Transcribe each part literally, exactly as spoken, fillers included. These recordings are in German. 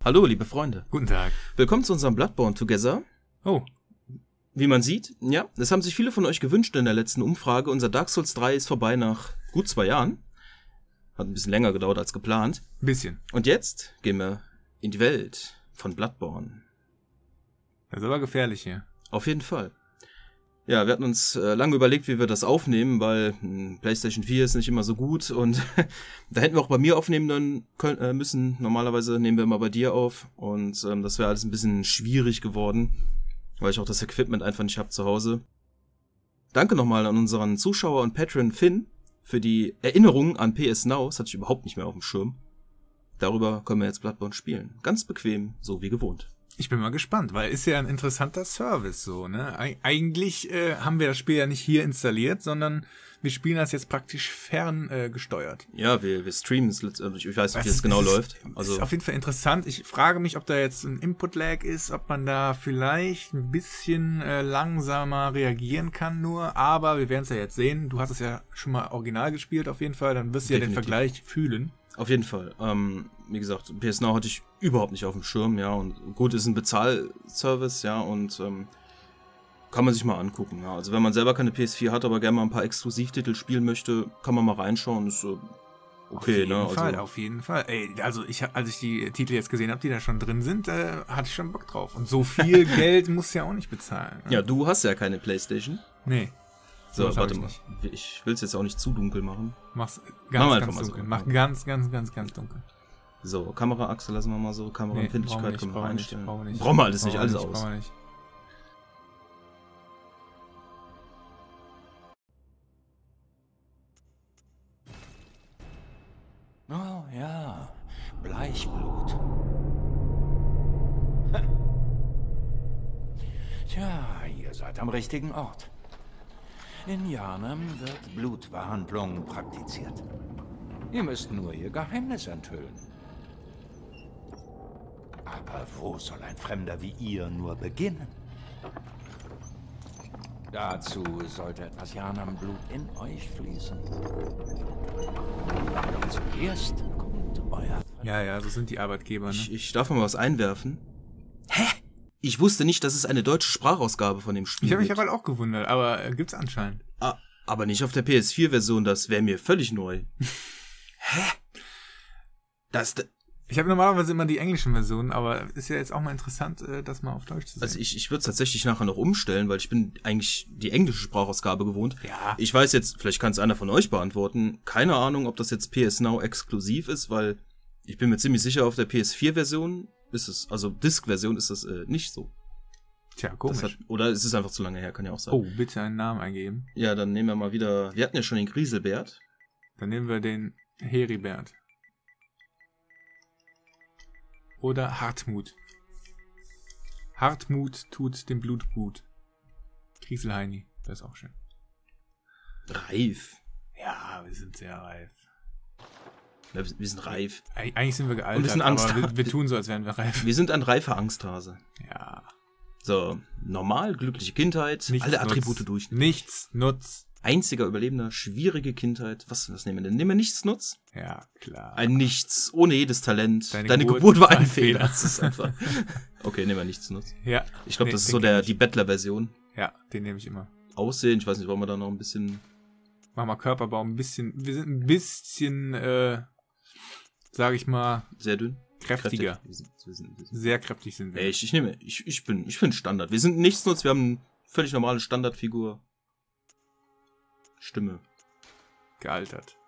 Hallo, liebe Freunde. Guten Tag. Willkommen zu unserem Bloodborne Together. Oh. Wie man sieht, ja, das haben sich viele von euch gewünscht in der letzten Umfrage. Unser Dark Souls drei ist vorbei nach gut zwei Jahren. Hat ein bisschen länger gedauert als geplant. Ein bisschen. Und jetzt gehen wir in die Welt von Bloodborne. Das ist aber gefährlich hier. Auf jeden Fall. Ja, wir hatten uns äh, lange überlegt, wie wir das aufnehmen, weil mh, PlayStation vier ist nicht immer so gut und da hätten wir auch bei mir aufnehmen dann können, äh, müssen. Normalerweise nehmen wir immer bei dir auf und ähm, das wäre alles ein bisschen schwierig geworden, weil ich auch das Equipment einfach nicht habe zu Hause. Danke nochmal an unseren Zuschauer und Patron Finn für die Erinnerung an P S Now. Das hatte ich überhaupt nicht mehr auf dem Schirm. Darüber können wir jetzt Bloodborne spielen. Ganz bequem, so wie gewohnt. Ich bin mal gespannt, weil ist ja ein interessanter Service so, ne? Eig eigentlich äh, haben wir das Spiel ja nicht hier installiert, sondern wir spielen das jetzt praktisch fern äh, gesteuert. Ja, wir, wir streamen es, ich weiß nicht, Was, wie es genau ist, läuft. Also Also ist auf jeden Fall interessant. Ich frage mich, ob da jetzt ein Input-Lag ist, ob man da vielleicht ein bisschen äh, langsamer reagieren kann nur, aber wir werden es ja jetzt sehen. Du hast es ja schon mal original gespielt auf jeden Fall, dann wirst du ja den Vergleich fühlen. Auf jeden Fall. Ähm, wie gesagt, P S Now hatte ich überhaupt nicht auf dem Schirm, ja, und gut, ist ein Bezahlservice, ja, und ähm, kann man sich mal angucken, ja. Also wenn man selber keine P S vier hat, aber gerne mal ein paar Exklusivtitel spielen möchte, kann man mal reinschauen, ist äh, okay, auf jeden ne? Fall, also, auf jeden Fall. Ey, also ich, als ich die Titel jetzt gesehen habe, die da schon drin sind, äh, hatte ich schon Bock drauf. Und so viel Geld musst du ja auch nicht bezahlen. Ne? Ja, du hast ja keine PlayStation. Nee. So, So, warte ich mal. nicht. Ich will es jetzt auch nicht zu dunkel machen. Mach's Mach ganz, mal ganz einfach mal dunkel. so. Mach ganz, ganz, ganz, ganz dunkel. So, Kameraachse lassen wir mal so, Kameraempfindlichkeit Nee, können wir brauchen wir nicht, einstellen. brauchen wir nicht. Brauchen wir alles nicht, Brauchen alles wir nicht, aus. brauchen wir nicht. Oh ja, Bleichblut. Tja, ihr seid am richtigen Ort. In Yharnam wird Blutbehandlung praktiziert. Ihr müsst nur ihr Geheimnis enthüllen. Aber wo soll ein Fremder wie ihr nur beginnen? Dazu sollte etwas Yharnam-Blut in euch fließen. Zuerst kommt euer... Ja, ja, so sind die Arbeitgeber, ne? Ich, ich darf mal was einwerfen. Hä? Ich wusste nicht, dass es eine deutsche Sprachausgabe von dem Spiel Ich habe mich gibt. aber auch gewundert, aber äh, gibt's anscheinend. Ah, aber nicht auf der P S vier Version, das wäre mir völlig neu. Hä? Das, Ich habe normalerweise immer die englischen Versionen, aber ist ja jetzt auch mal interessant, äh, das mal auf Deutsch zu sehen. also ich, ich würde es tatsächlich nachher noch umstellen, weil ich bin eigentlich die englische Sprachausgabe gewohnt. Ja. Ich weiß jetzt, vielleicht kann es einer von euch beantworten, keine Ahnung, ob das jetzt P S Now exklusiv ist, weil ich bin mir ziemlich sicher, auf der P S vier Version ist es, also Disk-Version ist das äh, nicht so. Tja, Das komisch. hat, oder es ist einfach zu lange her, kann ja auch sein. Oh, bitte einen Namen eingeben. Ja, dann nehmen wir mal wieder, wir hatten ja schon den Grieselbert. Dann nehmen wir den Heribert. Oder Hartmut. Hartmut tut dem Blut gut. Krieselheini, das ist auch schön. Reif. Ja, wir sind sehr reif. Ja, wir, wir sind reif. Eig eigentlich sind wir gealtert, Und wir sind Angst- aber wir, wir tun so, als wären wir reif. Wir sind ein reifer Angsthase. Ja. So, normal, glückliche Kindheit, Nichts alle Attribute nutz. durch. Nichts nutz. Einziger Überlebender, schwierige Kindheit. Was, was nehmen wir denn? Nehmen wir Nichtsnutz? Ja, klar. Ein Nichts, ohne jedes Talent. Deine Deine, Geburt Geburt, war war ein ein Fehler. Fehler. Das ist einfach. Okay, nehmen wir Nichtsnutz. Ja. Ich glaube, Nee, das ist den so der, kenn ich. die Bettler-Version. Ja, den nehme ich immer. Aussehen, ich weiß nicht, wollen wir da noch ein bisschen. Mach mal Körperbau ein bisschen. Wir sind ein bisschen, äh, sag ich mal, Sehr dünn? kräftiger. Kräftig. Wir sind, wir sind, wir sind. Sehr kräftig sind wir. Ey, ich, ich nehme, ich, ich bin, ich finde Standard. Wir sind Nichtsnutz, wir haben eine völlig normale Standardfigur. Stimme. Gealtert.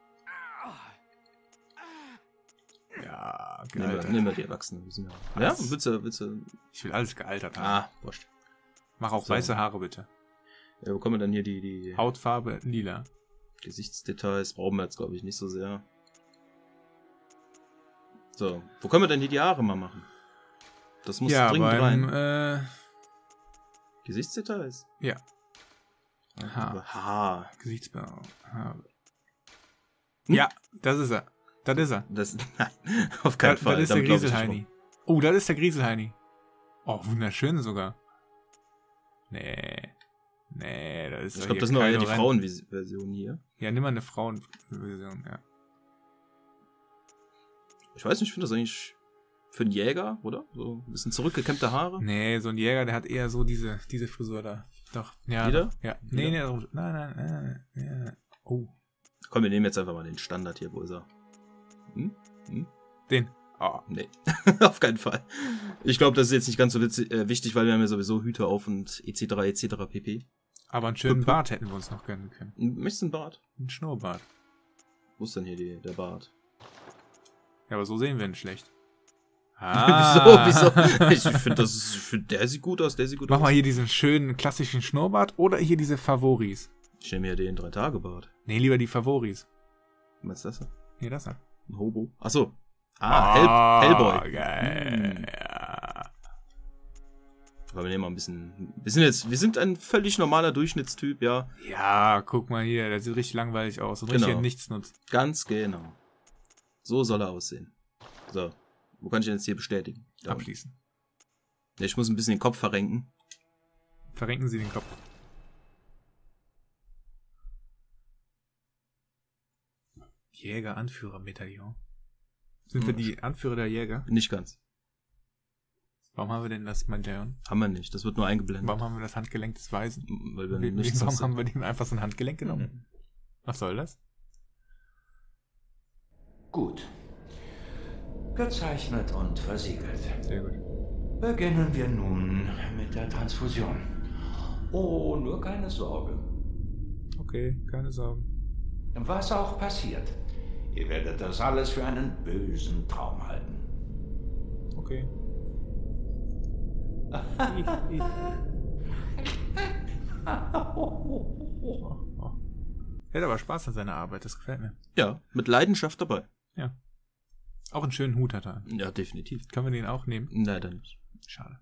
Ja, Nehmen wir, gealtert. nehmen wir die Erwachsenen. Wir sind ja, ja, Was? willst du, willst du. Ich will alles gealtert haben. Ah, wurscht. Mach auch So. weiße Haare bitte. Ja, wo kommen wir denn hier die, die Hautfarbe lila. Gesichtsdetails? Brauchen wir jetzt, glaube ich, nicht so sehr. So, wo können wir denn hier die Haare mal machen? Das muss Ja, dringend beim, rein. äh, Gesichtsdetails? ja, Haar. Haar. Gesichtsbau. Haare. Hm? Ja, das ist er. Das ist er. Das, nein, auf Da, keinen das Fall. ist der Damit glaub ich nicht Grieselheini. Oh, das ist der Grieselheini. Oh, wunderschön sogar. Nee. Nee, das ist Ich doch glaube, hier das ist noch eher Kylo die Ren. Frauenversion hier. Ja, nimm mal eine Frauenversion, ja. Ich weiß nicht, ich finde das eigentlich. für einen Jäger, oder? So ein bisschen zurückgekämmte Haare. Nee, so ein Jäger, der hat eher so diese, diese Frisur da. Doch. Ja, Wieder? doch. Ja. Nee, nee, nein, nein, nein, nein. Oh. Komm, wir nehmen jetzt einfach mal den Standard hier. Wo ist er? Hm? Hm? Den. Oh. Nee, auf keinen Fall. Ich glaube, das ist jetzt nicht ganz so witzig, äh, wichtig, weil wir haben ja sowieso Hüte auf und et cetera et cetera pp. Aber einen schönen Bart hätten wir uns noch gönnen können. Möchtest du einen Bart? Ein Schnurrbart. Wo ist denn hier die, der Bart? Ja, aber so sehen wir ihn schlecht. Ah. wieso, wieso? Ich finde, das ist, ich find, der sieht gut aus, der sieht gut Mach aus. mal hier diesen schönen klassischen Schnurrbart oder hier diese Favoris. Ich nehme hier den Drei-Tage-Bart. Nee, lieber die Favoris. Was ist das denn? Nee, das da. Ein Hobo? Achso. Ah, Hell, Hellboy. Geil. Hm. Ja. Aber wir nehmen mal ein bisschen, wir sind jetzt, wir sind ein völlig normaler Durchschnittstyp, ja. Ja, guck mal hier, der sieht richtig langweilig aus und Genau. richtig Nichtsnutz. Ganz genau. So soll er aussehen. So. Wo kann ich denn jetzt hier bestätigen? Da. Abschließen. Ja, ich muss ein bisschen den Kopf verrenken. Verrenken Sie den Kopf. Jäger-Anführer-Medaillon. Sind wir Hm. die Anführer der Jäger? Nicht ganz. Warum haben wir denn das Medaillon? Haben wir nicht. Das wird nur eingeblendet. Warum haben wir das Handgelenk des Weisen? Weil wir Wie, nichts warum hast- haben wir dem einfach so ein Handgelenk genommen? Mhm. Was soll das? Gut. Gezeichnet und versiegelt. Sehr gut. Beginnen wir nun mit der Transfusion. Oh, nur keine Sorge. Okay, keine Sorgen. Was auch passiert, ihr werdet das alles für einen bösen Traum halten. Okay. Er hat aber Spaß an seiner Arbeit, das gefällt mir. Ja, mit Leidenschaft dabei. Ja. Auch einen schönen Hut hat er. Ja, definitiv. Können wir den auch nehmen? Leider nicht. Schade.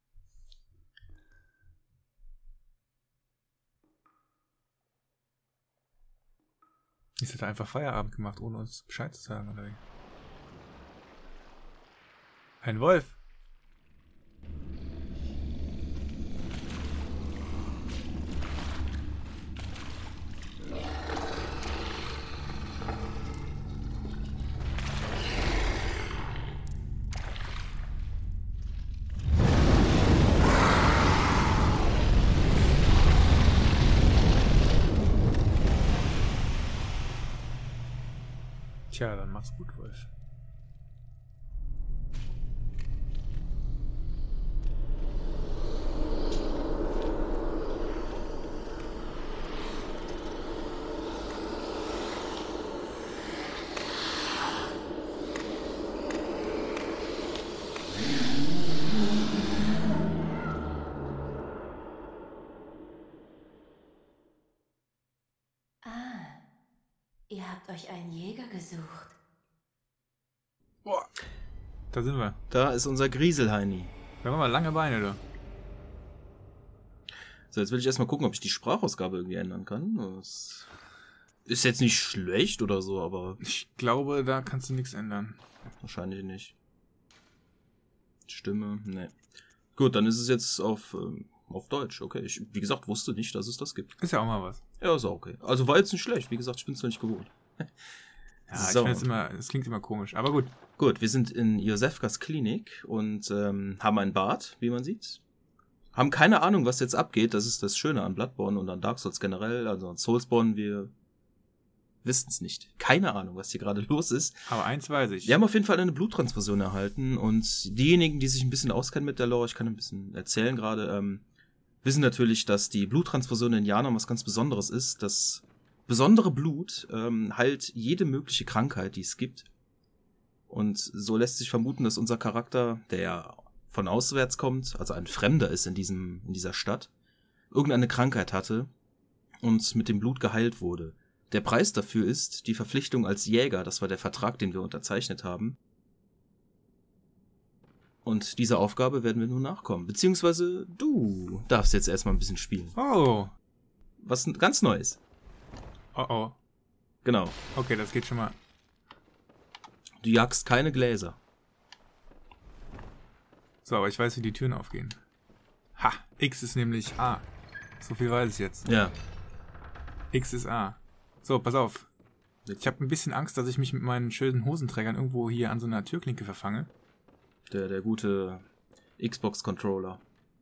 Jetzt hat er einfach Feierabend gemacht, ohne uns Bescheid zu sagen, oder wie? Ein Wolf. Tja, dann mach's gut, Wolf. Ah, ihr habt euch einen Jäger gesucht. Boah. Da sind wir. Da ist unser Grieselheini. Wir haben aber lange Beine, du. So, jetzt will ich erstmal gucken, ob ich die Sprachausgabe irgendwie ändern kann. Das ist jetzt nicht schlecht oder so, aber Ich glaube, da kannst du nichts ändern. wahrscheinlich nicht. Stimme, ne. Gut, dann ist es jetzt auf, ähm, auf Deutsch. Okay, ich, wie gesagt, wusste nicht, dass es das gibt. Ist ja auch mal was. Ja, ist auch okay. Also war jetzt nicht schlecht. Wie gesagt, ich bin es noch nicht gewohnt. Ja, So. ich finde es immer, es klingt immer komisch, aber gut. Gut, wir sind in Josefkas Klinik und ähm, haben ein Bad, wie man sieht. Haben keine Ahnung, was jetzt abgeht. Das ist das Schöne an Bloodborne und an Dark Souls generell. Also an Soulsborne, wir wissen es nicht. Keine Ahnung, was hier gerade los ist. Aber eins weiß ich. Wir haben auf jeden Fall eine Bluttransfusion erhalten und diejenigen, die sich ein bisschen auskennen mit der Lore, ich kann ein bisschen erzählen gerade, ähm, wissen natürlich, dass die Bluttransfusion in Jahren was ganz Besonderes ist. Das besondere Blut ähm, heilt jede mögliche Krankheit, die es gibt. Und so lässt sich vermuten, dass unser Charakter, der von auswärts kommt, also ein Fremder ist in diesem, in dieser Stadt, irgendeine Krankheit hatte und mit dem Blut geheilt wurde. Der Preis dafür ist die Verpflichtung als Jäger, das war der Vertrag, den wir unterzeichnet haben. Und dieser Aufgabe werden wir nun nachkommen. Beziehungsweise du darfst jetzt erstmal ein bisschen spielen. Oh. Was ganz Neues. Oh oh. Genau. Okay, das geht schon mal. Du jagst keine Gläser. So, aber ich weiß, wie die Türen aufgehen. Ha, X ist nämlich A. So viel weiß ich jetzt. Ja. X ist A. So, pass auf. Ich habe ein bisschen Angst, dass ich mich mit meinen schönen Hosenträgern irgendwo hier an so einer Türklinke verfange. Der, der gute Xbox-Controller.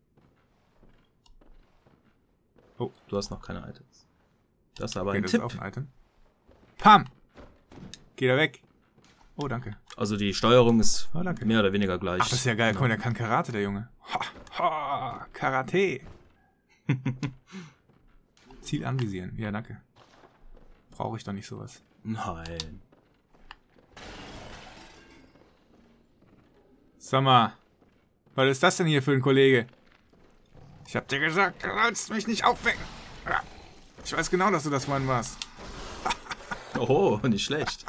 Oh, du hast noch keine Items. Das ist aber Okay, ein das Tipp. ist auch ein Item. Pam! Geht er weg. Oh, danke. Also die Steuerung ist Oh, danke. mehr oder weniger gleich. Ach, das ist ja geil. Guck mal, der kann Karate, der Junge. Ha, ha, Karate. Ziel anvisieren. Ja, danke. Brauche ich doch nicht sowas. Nein. Sag mal, was ist das denn hier für ein Kollege? Ich hab dir gesagt, du sollst mich nicht aufwecken. Ja, ich weiß genau, dass du das vorhin warst. Oh, nicht schlecht.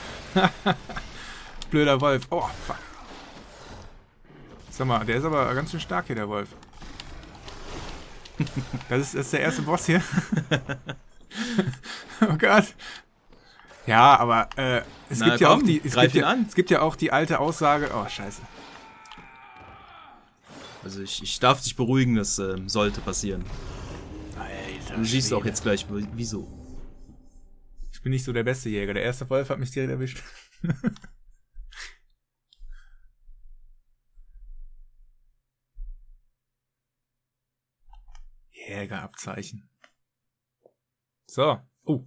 Blöder Wolf. Oh, fuck. Sag mal, der ist aber ganz schön stark hier, der Wolf. Das ist, das ist der erste Boss hier. Oh Gott. Ja, aber äh, es Na, gibt ja komm, auch die. Es greif gibt ihn ja, an. es gibt ja auch die alte Aussage. Oh, scheiße. Also ich, ich darf dich beruhigen, das ähm, sollte passieren. Alter, Du siehst auch Schwede. jetzt gleich, wieso. Ich bin nicht so der beste Jäger. Der erste Wolf hat mich direkt erwischt. Jägerabzeichen. So. Oh.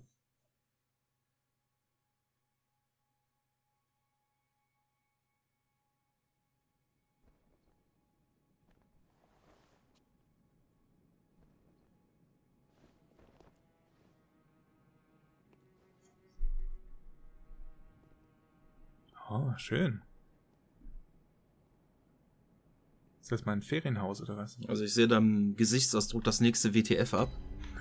Oh, schön. Ist das mein Ferienhaus oder was? Also ich sehe da im Gesichtsausdruck das nächste W T F ab.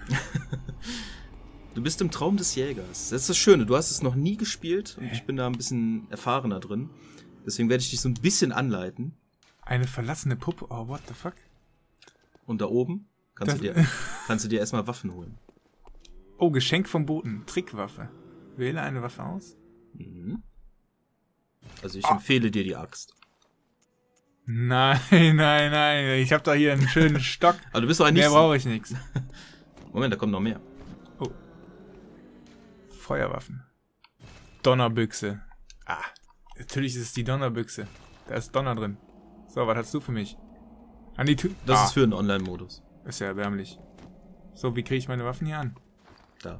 Du bist im Traum des Jägers. Das ist das Schöne, du hast es noch nie gespielt und ich bin da ein bisschen erfahrener drin. Deswegen werde ich dich so ein bisschen anleiten. Eine verlassene Puppe. Oh, what the fuck? Und da oben kannst, Das- du dir, kannst du dir erstmal Waffen holen. Oh, Geschenk vom Boten. Trickwaffe. Wähle eine Waffe aus. Mhm. Also ich empfehle dir die Axt. Nein, nein, nein. Ich habe doch hier einen schönen Stock. Aber du bist doch ein Mehr nicht... brauche ich nichts. Moment, da kommt noch mehr. Oh. Feuerwaffen. Donnerbüchse. Ah, natürlich ist es die Donnerbüchse. Da ist Donner drin. So, was hast du für mich? An die Tür. Das ah, ist für einen Online-Modus. ist ja erbärmlich. So, wie kriege ich meine Waffen hier an? Da.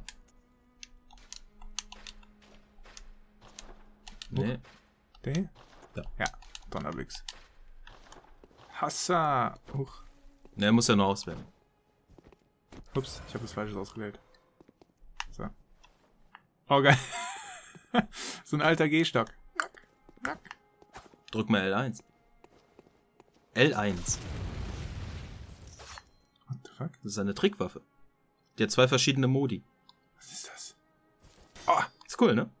Nee. Der hier? Ja. Ja, Donnerbüchse. Hassa. Huch. Ne, muss ja noch auswählen. Ups, ich habe das Falsches ausgewählt. So. Oh, geil. So ein alter Gehstock. Drück mal L eins. L eins. What the fuck? Das ist eine Trickwaffe. Die hat zwei verschiedene Modi. Was ist das? Ist cool, ne?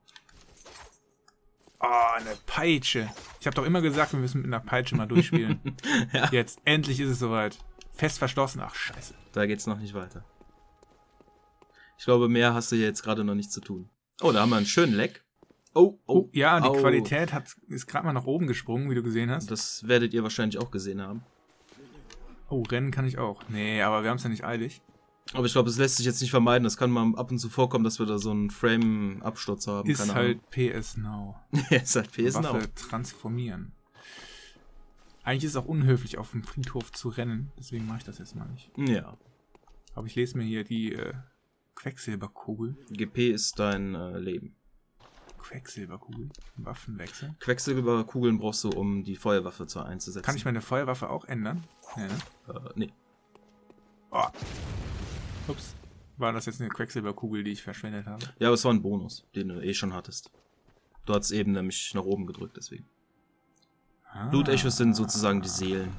Oh, eine Peitsche. Ich habe doch immer gesagt, wir müssen mit einer Peitsche mal durchspielen. Ja. Jetzt, endlich ist es soweit. Fest verschlossen. Ach, scheiße. Da geht's noch nicht weiter. Ich glaube, mehr hast du hier jetzt gerade noch nicht zu tun. Oh, da haben wir einen schönen Leck. Oh, oh. Oh, ja, die au. Qualität hat, ist gerade mal nach oben gesprungen, wie du gesehen hast. Das werdet ihr wahrscheinlich auch gesehen haben. Oh, rennen kann ich auch. Nee, aber wir haben es ja nicht eilig. Aber ich glaube, es lässt sich jetzt nicht vermeiden. Das kann mal ab und zu vorkommen, dass wir da so einen Frame-Absturz haben. Ist Keine halt P S Now. Ahnung. Ist halt P S Now. Waffe transformieren. Eigentlich ist es auch unhöflich, auf dem Friedhof zu rennen. Deswegen mache ich das jetzt mal nicht. Ja. Aber ich lese mir hier die äh, Quecksilberkugel. G P ist dein äh, Leben. Quecksilberkugel. Waffenwechsel. Quecksilberkugeln brauchst du, um die Feuerwaffe zu einzusetzen. Kann ich meine Feuerwaffe auch ändern? Ja, ne? Äh, nee. Oh. Ups. War das jetzt eine Quecksilberkugel, die ich verschwendet habe? Ja, aber es war ein Bonus, den du eh schon hattest. Du hattest eben nämlich nach oben gedrückt, deswegen. Ah. Blutechos sind sozusagen die Seelen.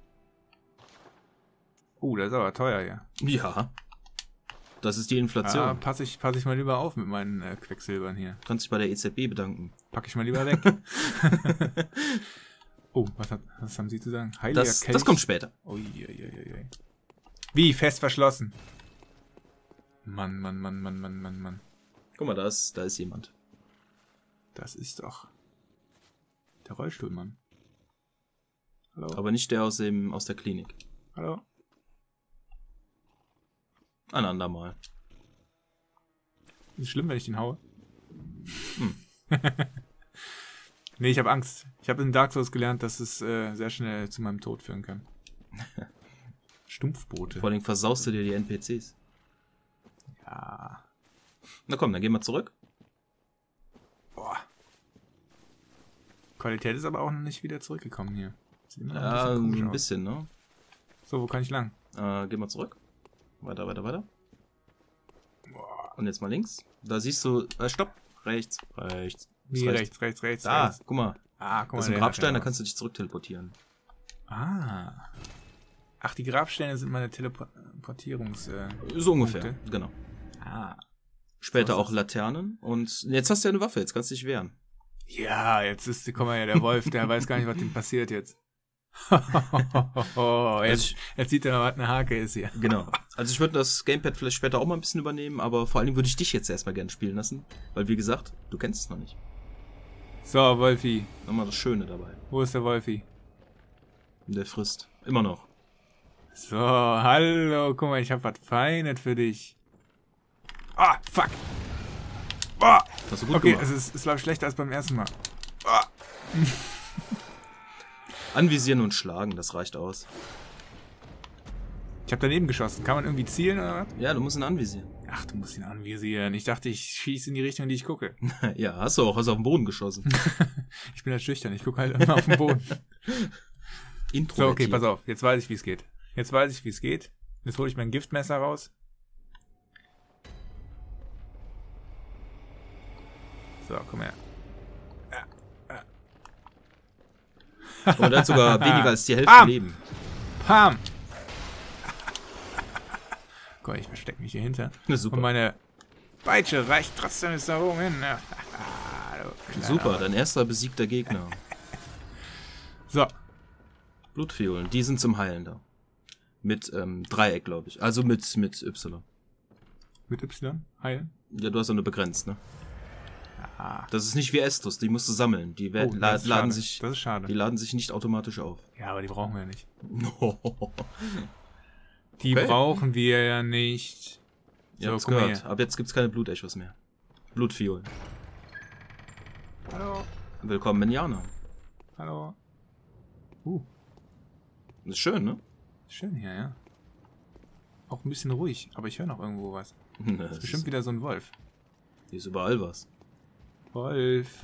Uh, das ist aber teuer hier. Ja. Das ist die Ja, Inflation. passe ich, pass ich mal lieber auf mit meinen äh, Quecksilbern hier. Du kannst dich bei der E Z B bedanken. Pack ich mal lieber weg. Oh, was, hat, was haben Sie zu sagen? Heiliger Das, Kelch. das kommt später. Uiuiuiui. Wie fest verschlossen? Mann, Mann, Mann, Mann, Mann, Mann, Mann. Guck mal, da ist, da ist jemand. Das ist doch der Rollstuhlmann. Hallo? Aber nicht der aus, dem, aus der Klinik. Hallo? Ein andermal. Ist es schlimm, wenn ich den haue? Hm. Nee, ich habe Angst. Ich habe in Dark Souls gelernt, dass es äh, sehr schnell zu meinem Tod führen kann. Stumpfboote. Vor allem versaust du dir die N P Cs. Ja. Na komm, dann gehen wir zurück. Boah. Qualität ist aber auch noch nicht wieder zurückgekommen hier. Sieht immer noch Ja, ein bisschen, ein komisch bisschen, ne? aus. So, wo kann ich lang? Äh, gehen wir zurück. Weiter, weiter, weiter. Boah. Und jetzt mal links. Da siehst du, äh, stopp. Rechts, rechts. Wie rechts, rechts, rechts, Da, rechts. guck mal. Ah, guck mal. Das ist ein der Grabstein, hat da ja kannst du dich zurück teleportieren. was. Ah. Ach, die Grabsteine sind meine Teleportierungs... Äh, So ungefähr, Punkte. genau. ah. Später So ist auch Laternen. Und jetzt hast du ja eine Waffe, jetzt kannst du dich wehren. Ja, jetzt ist, guck mal, ja, der Wolf, der weiß gar nicht, was ihm passiert jetzt. jetzt, jetzt sieht er, was eine Hake ist hier. Genau. Also ich würde das Gamepad vielleicht später auch mal ein bisschen übernehmen, aber vor allem würde ich dich jetzt erstmal gerne spielen lassen. Weil wie gesagt, du kennst es noch nicht. So, Wolfi. Nochmal das Schöne dabei. Wo ist der Wolfi? Der frisst. Immer noch. So, hallo, guck mal, ich hab was Feines für dich. Ah, fuck. Ah, Hast du gut okay, gemacht. es, ist, es läuft schlechter als beim ersten Mal. Ah. Anvisieren und schlagen, das reicht aus. Ich hab daneben geschossen. Kann man irgendwie zielen oder was? Ja, du musst ihn anvisieren. Ach, du musst ihn anvisieren. Ich dachte, ich schieße in die Richtung, in die ich gucke. Ja, hast du auch. Hast du auf den Boden geschossen. Ich bin halt schüchtern. Ich gucke halt immer auf den Boden. So, okay, pass auf. Jetzt weiß ich, wie es geht. Jetzt weiß ich, wie es geht. Jetzt hole ich mein Giftmesser raus. So, komm her. Und er hat sogar weniger als die Hälfte Bam! Leben. Pam! Gott, ich verstecke mich hier hinter. Na, super. Und meine Peitsche reicht trotzdem bis da oben hin. Ja. Super, dein erster besiegter Gegner. So. Blutfiolen, die sind zum Heilen da. Mit ähm, Dreieck, glaube ich. Also mit, mit Y. Mit Y? Heilen? Ja, du hast ja nur begrenzt, ne? Ah. Das ist nicht wie Estus, die musst du sammeln. Die Oh, werden, das la ist laden schade. sich, Das ist schade. die laden sich nicht automatisch auf. Ja, aber die brauchen wir ja nicht. Die Okay. brauchen wir ja nicht. Ihr So, habt's guck mal gehört. hier. Ab jetzt gibt's keine Blutechos mehr. Blutfiolen. Hallo. Willkommen in Jana. Hallo. Uh, Das ist schön, ne? schön hier, ja. Auch ein bisschen ruhig, aber ich höre noch irgendwo was. Das Das ist ist, bestimmt wieder so ein Wolf. hier ist überall was. Wolf.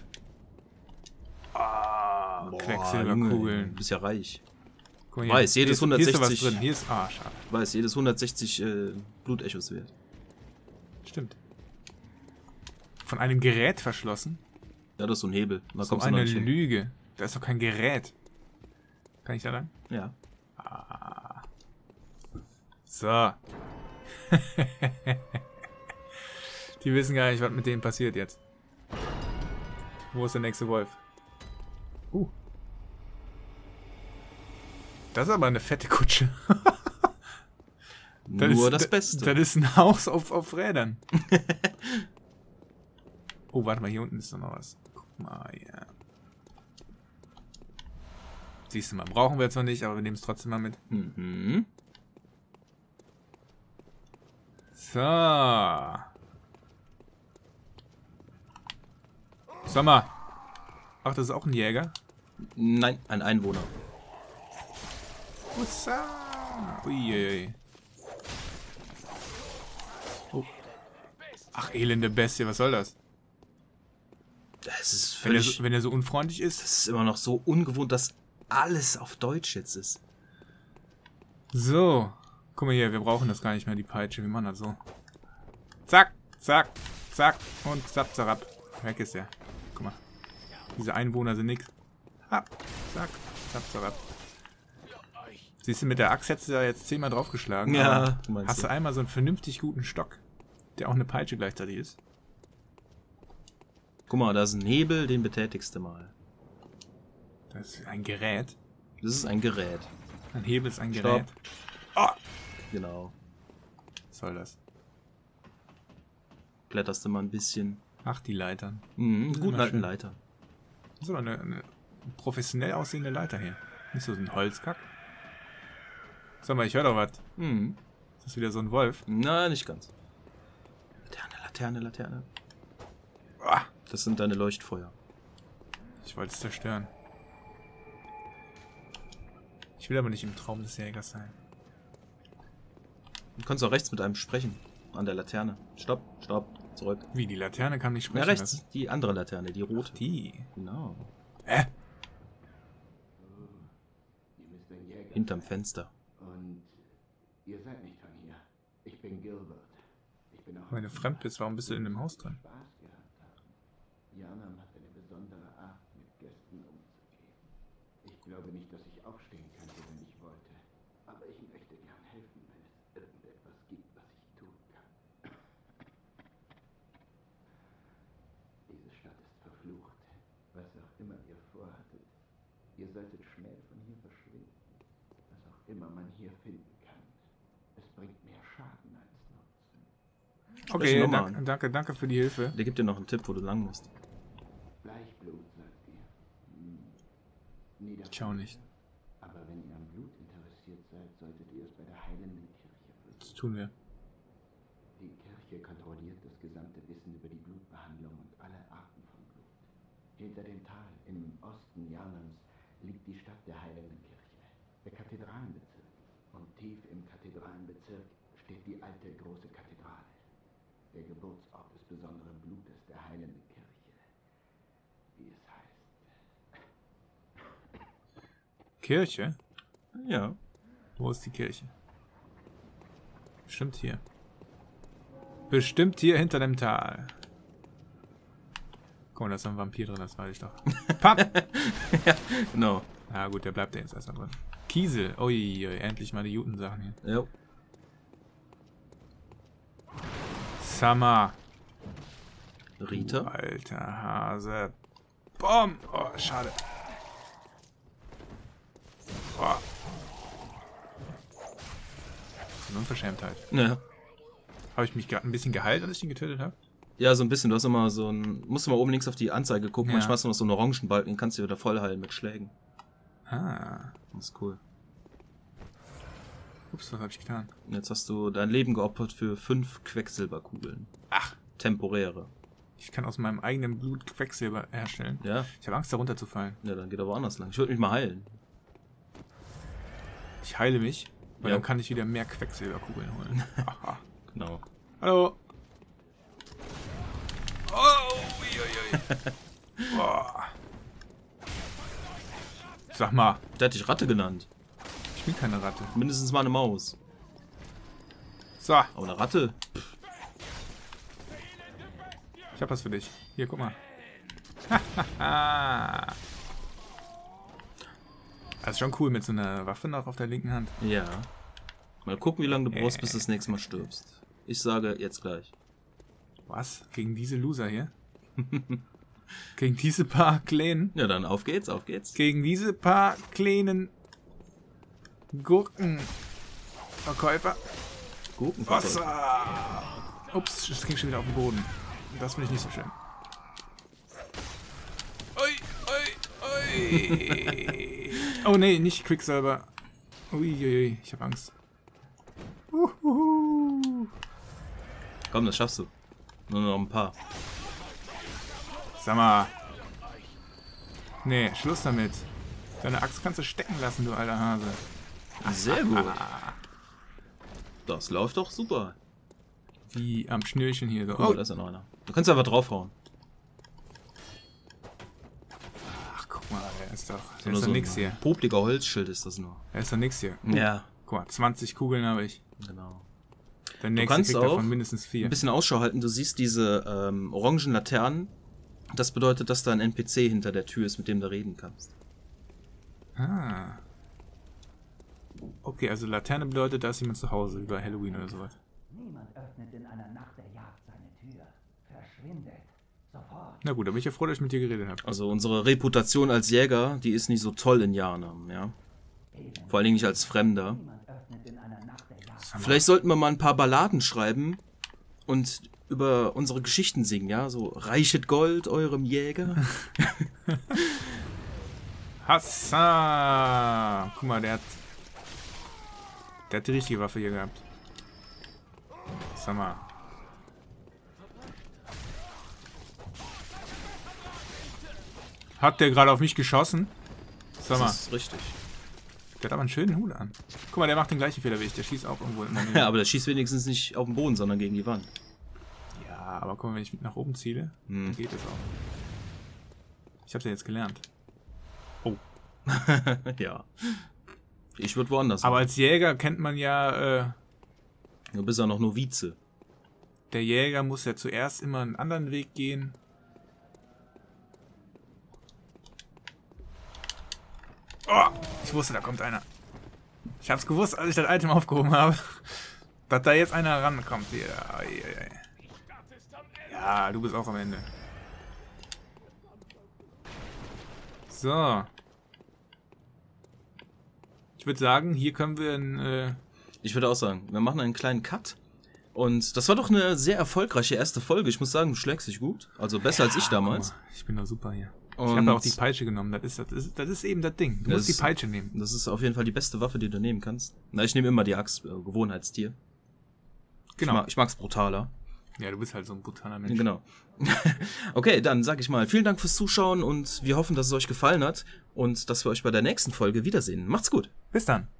Ah, Junge, Quecksilberkugeln. du bist ja reich. Guck mal hier. Weiß, jedes hier ist, Hier ist hundertsechzig was drin. Hier ist... Ah, schade. Weiß, jedes hundertsechzig äh, Blutechos wert. Stimmt. Von einem Gerät verschlossen? Ja, das ist so ein Hebel. Da So kommst du noch eine nicht hin. Lüge. Da ist doch kein Gerät. Kann ich da lang? Ja. So. Die wissen gar nicht, was mit denen passiert jetzt. Wo ist der nächste Wolf? Uh. Das ist aber eine fette Kutsche. Das Nur ist, das da- Beste. Das ist ein Haus auf, auf Rädern. Oh, warte mal, hier unten ist doch noch was. Guck mal, ja. Siehst du mal, brauchen wir jetzt noch nicht, aber wir nehmen es trotzdem mal mit. Mhm. So. Sag mal. Ach, das ist auch ein Jäger? Nein, ein Einwohner. Ussa. Uiuiui. Oh. Ach, elende Bestie, was soll das? Das ist Wenn er, völlig... so, wenn er so unfreundlich ist? Das ist immer noch so ungewohnt, dass alles auf Deutsch jetzt ist. So. Guck mal hier, wir brauchen das gar nicht mehr, die Peitsche. Wir machen das so. Zack, zack, zack und zapp, zarab. Weg ist er. Guck mal. Diese Einwohner sind nix. Hab, zack, zapp, zarab. Siehst du, mit der Axt hättest du da jetzt zehnmal draufgeschlagen. Ja, aber meinst hast du. du einmal so einen vernünftig guten Stock, der auch eine Peitsche gleichzeitig ist. Guck mal, da ist ein Hebel, den betätigst du mal. Das ist ein Gerät. Das ist ein Gerät. Ein Hebel ist ein Stopp. Gerät. Oh, Genau. was soll das? Kletterst du mal ein bisschen. Ach, die Leitern. Mhm, ist guten immer alten schön. Leiter. Das ist aber eine, eine professionell aussehende Leiter hier. Nicht so ein Holzkack. Sag mal, ich höre doch was. Mhm. Ist das wieder so ein Wolf? Na, nicht ganz. Laterne, Laterne, Laterne. Ah, Das sind deine Leuchtfeuer. Ich wollte es zerstören. Ich will aber nicht im Traum des Jägers sein. Du kannst auch rechts mit einem sprechen. An der Laterne. Stopp, stopp, zurück. Wie, die Laterne kann nicht sprechen? Ja, rechts. lassen? Die andere Laterne, die rote. Die? Genau. Hä? Ihr müsst ein Jäger Hinterm Fenster. und ihr seid nicht von hier. Ich bin Gilbert. Ich bin auch Wenn du fremd bist, warum bist du in dem Haus drin? Spaß gehabt haben. Janam hat eine besondere Art, mit Gästen umzugehen. Ich glaube nicht, dass ich aufstehen könnte, wenn ich wollte. Aber ich möchte gern helfen, wenn es irgendetwas gibt, was ich tun kann. Diese Stadt ist verflucht. Was auch immer ihr vorhattet, ihr solltet schnell von hier verschwinden. Was auch immer man hier finden kann. Es bringt mehr Schaden als Nutzen. Okay, nochmal danke, an. danke, danke für die Hilfe. Der gibt dir noch einen Tipp, wo du lang musst. Bleichblut, sagt ihr. Hm. Nieder- Schau nicht. Aber wenn ihr am Blut interessiert seid, solltet ihr es bei der heilenden Kirche Das versuchen. tun wir. Die Kirche kontrolliert das gesamte Wissen über die Blutbehandlung und alle Arten von Blut. Hinter dem Tal im Osten Janams liegt die Stadt der heilenden Kirche, der Kathedralenbezirk. Und tief im Kathedralenbezirk steht die alte große Kathedrale, der Geburtsort des besonderen Blutes der heilenden Kirche, wie es heißt. Kirche? Ja. Wo ist die Kirche? Bestimmt hier. Bestimmt hier hinter dem Tal. Guck mal, da ist noch ein Vampir drin, das weiß ich doch. Papp! Ja, genau. Na gut, der bleibt ja jetzt erstmal drin. Kiesel. Ui, ui, endlich mal die Juten-Sachen hier. Ja. Summer. Rita. Alter Hase. Bom! Oh, schade. Oh. So eine Unverschämtheit. Ja. Habe ich mich gerade ein bisschen geheilt, als ich ihn getötet habe? Ja, so ein bisschen. Du hast immer so ein. Musst du mal oben links auf die Anzeige gucken. Ja. Manchmal hast du noch so einen Orangenbalken, den kannst du wieder voll heilen mit Schlägen. Ah. Das ist cool. Ups, was habe ich getan? Und jetzt hast du dein Leben geopfert für fünf Quecksilberkugeln. Ach, Temporäre. ich kann aus meinem eigenen Blut Quecksilber herstellen. Ja? Ich habe Angst, da runterzufallen. Ja, dann geht er woanders lang. Ich würde mich mal heilen. Ich heile mich, weil Ja. dann kann ich wieder mehr Quecksilberkugeln holen. Aha. Genau. Hallo. Oh, uiuiui. Boah. Sag mal, Der hat dich Ratte genannt. ich bin keine Ratte. Mindestens mal eine Maus. So, Aber eine Ratte? ich hab was für dich. Hier, guck mal. Hahaha. Das ist schon cool mit so einer Waffe noch auf der linken Hand. Ja. Mal gucken, wie lange du brauchst, Äh. bis du das nächste Mal stirbst. Ich sage jetzt gleich. Was? Gegen diese Loser hier? Gegen diese paar kleinen... Ja, dann auf geht's, auf geht's. Gegen diese paar kleinen Gurkenverkäufer. Gurkenverkäufer. Wasser! Ups, das ging schon wieder auf den Boden. Das finde ich nicht so schön. Ui, ui, ui. Oh nee, nicht Quicksilber. Uiuiui, ich habe Angst. Uhuhu. Komm, das schaffst du. Nur noch ein paar. Sag mal. Nee, Schluss damit. Deine Axt kannst du stecken lassen, du alter Hase. Sehr gut. Das läuft doch super. Wie am Schnürchen hier so. Guck mal, da ist ja noch einer. Du kannst einfach draufhauen. Ach, guck mal, der ist doch, der Nur ist doch so nix ein hier. popliger Holzschild ist das nur. Der ist doch nix hier. Ja, Guck mal, zwanzig Kugeln habe ich. genau. Der nächste kannst kriegt auch davon mindestens vier. Ein bisschen Ausschau halten. Du siehst diese ähm, orangen Laternen. Das bedeutet, dass da ein N P C hinter der Tür ist, mit dem du reden kannst. Ah. Okay, also Laterne bedeutet, da ist jemand zu Hause, wie bei Halloween oder sowas. Niemand öffnet in einer Nacht der Jagd seine Tür. Verschwindet. Sofort. Na gut, da bin ich ja froh, dass ich mit dir geredet habe. Also unsere Reputation als Jäger, die ist nicht so toll in Janam, ja. Vor allen Dingen nicht als Fremder. Niemand öffnet in einer Nacht der Jagd. Vielleicht sollten wir mal ein paar Balladen schreiben und über unsere Geschichten singen, ja? So, reichet Gold eurem Jäger. Hassa! Guck mal, der hat... Der hat die richtige Waffe hier gehabt. Sag mal. Hat der gerade auf mich geschossen? Sag mal. Das ist richtig. Der hat aber einen schönen Hut an. Guck mal, der macht den gleichen Fehler wie ich. Der schießt auch irgendwo in der Nähe. Ja, aber der schießt wenigstens nicht auf den Boden, sondern gegen die Wand. Ja, aber guck mal, wenn ich nach oben ziele, Hm. dann geht es auch. Ich hab's ja jetzt gelernt. Oh. Ja. Ich würde woanders. Aber machen. als Jäger kennt man ja, äh, Du bist ja noch Novize. der Jäger muss ja zuerst immer einen anderen Weg gehen. Oh, ich wusste, da kommt einer. Ich hab's gewusst, als ich das Item aufgehoben habe, dass da jetzt einer rankommt. Ja, ja, ja. Ja, du bist auch am Ende. So. Ich würde sagen, hier können wir ein... Äh, Ich würde auch sagen, wir machen einen kleinen Cut. Und das war doch eine sehr erfolgreiche erste Folge. Ich muss sagen, du schlägst dich gut. Also besser als ich damals. guck mal, ich bin doch super hier. Und Ich habe auch die Peitsche genommen. Das ist, das ist, das ist eben das Ding. Du Das musst die ist- Peitsche nehmen. Das ist auf jeden Fall die beste Waffe, die du nehmen kannst. Na, ich nehme immer die Axt, äh, Gewohnheitstier. Genau. Ich, mag, ich mag's brutaler. Ja, du bist halt so ein brutaler Mensch. Genau. Okay, dann sag ich mal, vielen Dank fürs Zuschauen und wir hoffen, dass es euch gefallen hat und dass wir euch bei der nächsten Folge wiedersehen. Macht's gut. Bis dann.